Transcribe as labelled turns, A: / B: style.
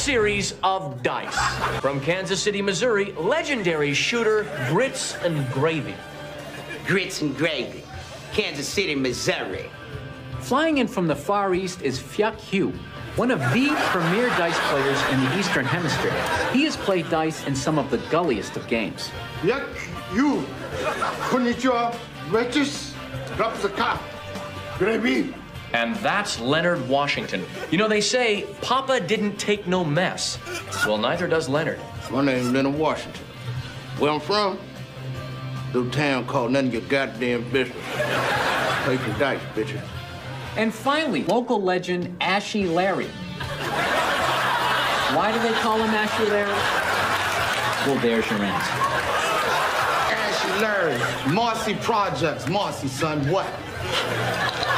A: series of dice. From Kansas City, Missouri, legendary shooter Grits and Gravy.
B: Grits and Gravy, Kansas City, Missouri.
C: Flying in from the Far East is Fyuk Hugh, one of the premier dice players in the Eastern Hemisphere. He has played dice in some of the gulliest of games.
D: Fyuk Hugh, konnichiwa, waitress, drop the cup, gravy.
A: And that's Leonard Washington. You know, they say Papa didn't take no mess. Well, neither does Leonard.
D: My name's Leonard Washington. Where I'm from, little town called none of your goddamn business. Play some dice, bitches.
C: And finally, local legend Ashy Larry. Why do they call him Ashy Larry? Well, there's your answer.
D: Ashy Larry, Marcy Projects. Marcy, son, what?